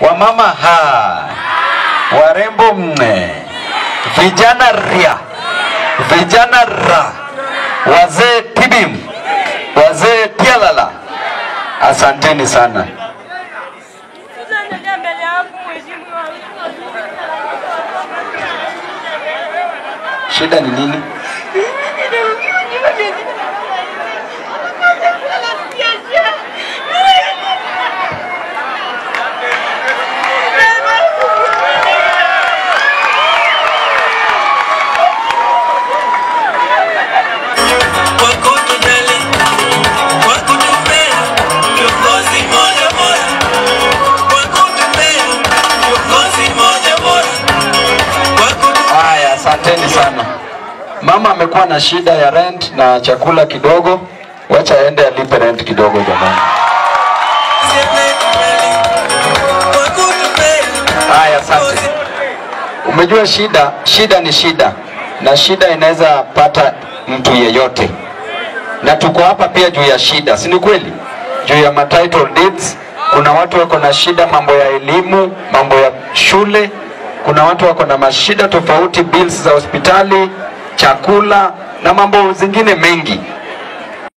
wamama ha, warembo mne, vijana ria, vijana ra, wazee tibim, wazee tialala. Asanteni sana. Shida ni nini? Asanteni sana. Mama amekuwa na shida ya rent na chakula kidogo. Wacha aende alipe rent kidogo jamani. Haya, asante. Umejua shida ni shida. Na shida inaweza pata mtu yeyote. Na tuko hapa pia juu ya shida, si ni kweli? Juu ya title deeds, kuna watu wako na shida mambo ya elimu, mambo ya shule. Kuna watu wako na mashida tofauti, bills za hospitali, chakula na mambo zingine mengi.